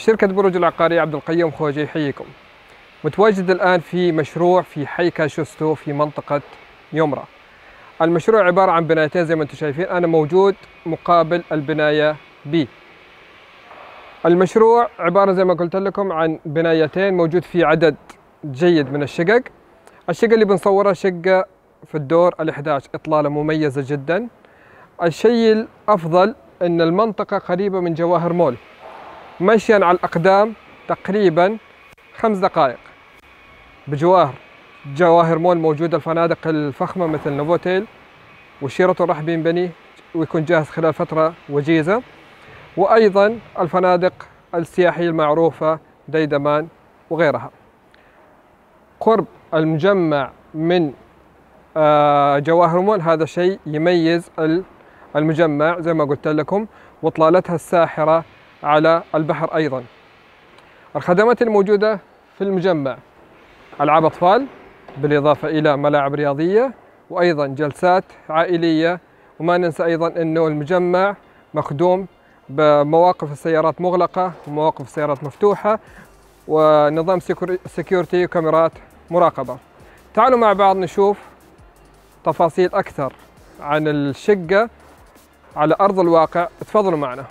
شركة بروج العقارية عبد القيوم خوجي يحييكم. متواجد الآن في مشروع في حي كاشوستو في منطقة يمرة. المشروع عبارة عن بنايتين زي ما انتم شايفين، أنا موجود مقابل البناية B. المشروع عبارة زي ما قلت لكم عن بنايتين، موجود فيه عدد جيد من الشقق. الشقة اللي بنصورها شقة في الدور ال11، إطلالة مميزة جدا. الشيء الأفضل أن المنطقة قريبة من جواهر مول، مشيا على الأقدام تقريبا 5 دقائق بجواهر جواهر مول. موجودة الفنادق الفخمة مثل نوفوتيل وشيراتون راح بينبني ويكون جاهز خلال فترة وجيزة، وأيضا الفنادق السياحية المعروفة ديدمان وغيرها. قرب المجمع من جواهر مول هذا شيء يميز المجمع زي ما قلت لكم، واطلالتها الساحرة على البحر. أيضا الخدمات الموجودة في المجمع ألعاب أطفال بالإضافة إلى ملاعب رياضية وأيضا جلسات عائلية. وما ننسى أيضا أنه المجمع مخدوم بمواقف السيارات مغلقة ومواقف السيارات مفتوحة ونظام سيكيورتي وكاميرات مراقبة. تعالوا مع بعض نشوف تفاصيل أكثر عن الشقة على أرض الواقع. تفضلوا معنا.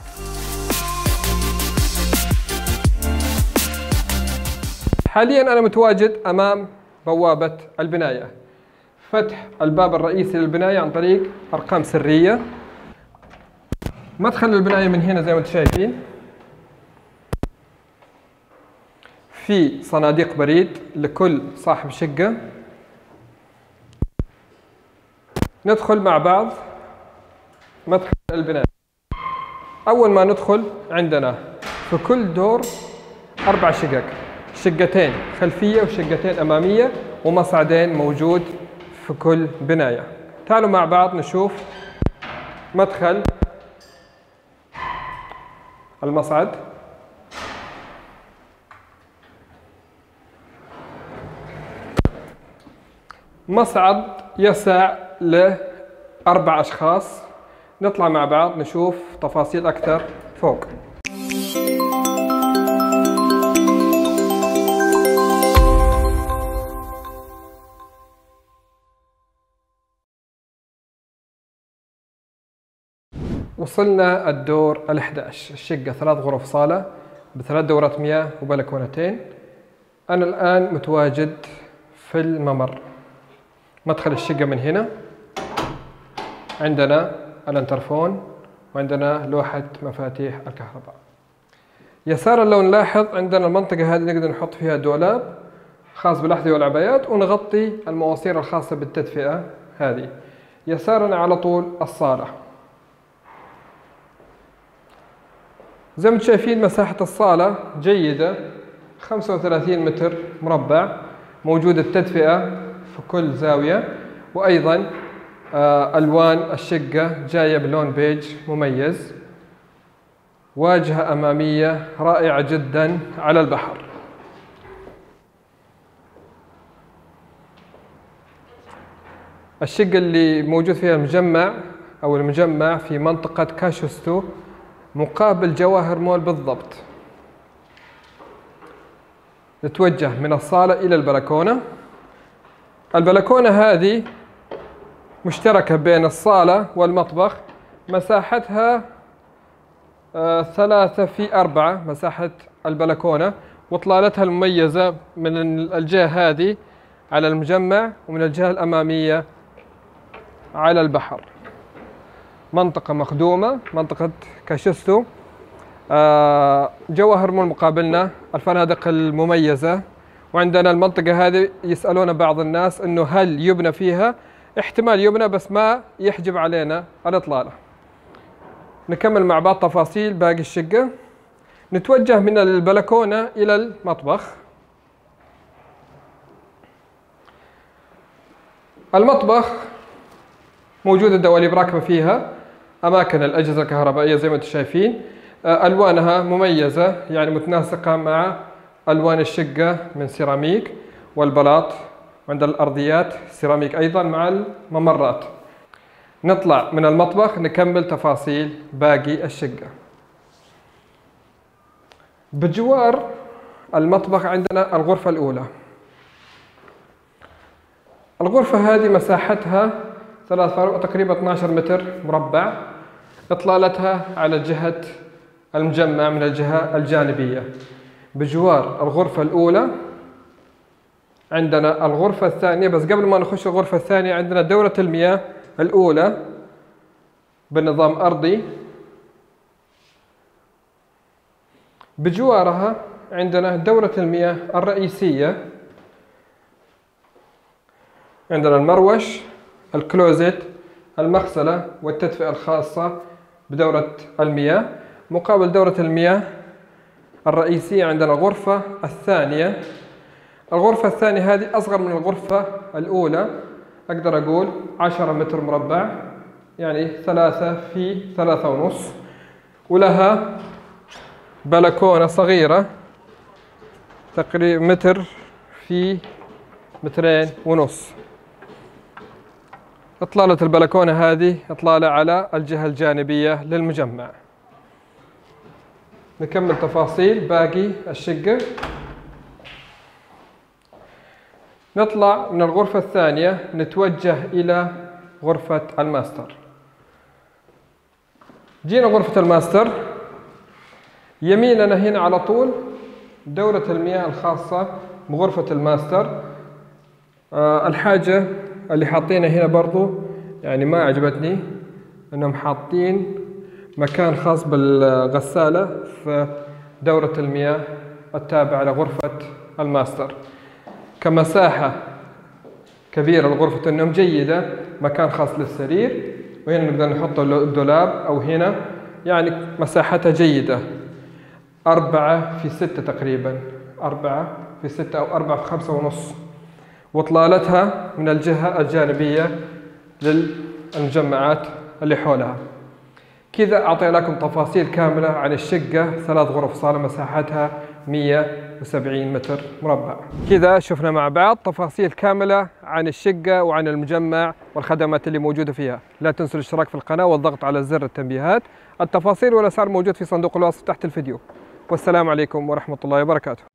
حاليا أنا متواجد أمام بوابة البناية. فتح الباب الرئيسي للبناية عن طريق أرقام سرية. مدخل البناية من هنا زي ما انتم شايفين، في صناديق بريد لكل صاحب شقة. ندخل مع بعض مدخل البناية. أول ما ندخل عندنا في كل دور 4 شقق، شقتين خلفية وشقتين أمامية ومصعدين موجود في كل بناية. تعالوا مع بعض نشوف مدخل المصعد. مصعد يسع ل4 أشخاص. نطلع مع بعض نشوف تفاصيل أكثر فوق. وصلنا الدور ال11. الشقة 3 غرف صالة ب3 دورات مياه وبلكونتين. أنا الآن متواجد في الممر. مدخل الشقة من هنا، عندنا الانترفون وعندنا لوحة مفاتيح الكهرباء. يسار لو نلاحظ عندنا المنطقة هذه نقدر نحط فيها دولاب خاص بالأحذية والعبايات ونغطي المواسير الخاصة بالتدفئة هذه. يسارنا على طول الصالة. زي ما انتم شايفين مساحة الصالة جيدة، 35 متر مربع. موجودة التدفئة في كل زاوية، وأيضا ألوان الشقة جاية بلون بيج مميز. واجهة أمامية رائعة جدا على البحر. الشقة اللي موجود فيها المجمع في منطقة كاشوستو مقابل جواهر مول بالضبط. نتوجه من الصالة إلى البلكونة. البلكونة هذه مشتركة بين الصالة والمطبخ، مساحتها 3/4 مساحة البلكونة، وإطلالتها المميزة من الجهة هذه على المجمع ومن الجهة الأمامية على البحر. منطقة مخدومة، منطقة كاشوستو. جواهر مول مقابلنا، الفنادق المميزة. وعندنا المنطقة هذه يسألون بعض الناس أنه هل يبنى فيها؟ احتمال يبنى بس ما يحجب علينا الإطلالة. نكمل مع بعض تفاصيل باقي الشقة. نتوجه من البلكونة إلى المطبخ. المطبخ موجودة دواليب راكبة فيها، أماكن الأجهزة الكهربائية زي ما انتم شايفين. ألوانها مميزة، يعني متناسقة مع ألوان الشقة من سيراميك والبلاط، وعند الأرضيات سيراميك أيضا مع الممرات. نطلع من المطبخ نكمل تفاصيل باقي الشقة. بجوار المطبخ عندنا الغرفة الأولى. الغرفة هذه مساحتها تقريبا 12 متر مربع، إطلالتها على جهة المجمع من الجهة الجانبية. بجوار الغرفة الأولى عندنا الغرفة الثانية، بس قبل ما نخش الغرفة الثانية عندنا دورة المياه الأولى بنظام أرضي. بجوارها عندنا دورة المياه الرئيسية، عندنا المروش، الكلوزت، المغسلة والتدفئة الخاصة بدورة المياه. مقابل دورة المياه الرئيسية عندنا الغرفة الثانية. الغرفة الثانية هذه أصغر من الغرفة الأولى، أقدر أقول 10 متر مربع، يعني 3 في 3.5، ولها بلكونة صغيرة تقريبا متر في 2.5 متر. إطلالة البلكونة هذه إطلالة على الجهة الجانبية للمجمع. نكمل تفاصيل باقي الشقة. نطلع من الغرفة الثانية نتوجه إلى غرفة الماستر. جينا غرفة الماستر، يميننا هنا على طول دورة المياه الخاصة بغرفة الماستر. الحاجة اللي حاطينها هنا برضو يعني ما عجبتني، انهم حاطين مكان خاص بالغسالة في دورة المياه التابعة لغرفة الماستر. كمساحة كبيرة لغرفة النوم جيدة، مكان خاص للسرير، وهنا نقدر نحط الدولاب، أو هنا يعني مساحتها جيدة. 4 في 6 تقريبا، 4 في 6 أو 4 في 5.5، وإطلالتها من الجهة الجانبية للمجمعات اللي حولها. كذا أعطيناكم تفاصيل كاملة عن الشقة، 3 غرف صالة مساحتها 170 متر مربع. كذا شفنا مع بعض تفاصيل كاملة عن الشقة وعن المجمع والخدمات اللي موجودة فيها. لا تنسوا الاشتراك في القناة والضغط على زر التنبيهات. التفاصيل والأسعار موجود في صندوق الوصف تحت الفيديو. والسلام عليكم ورحمة الله وبركاته.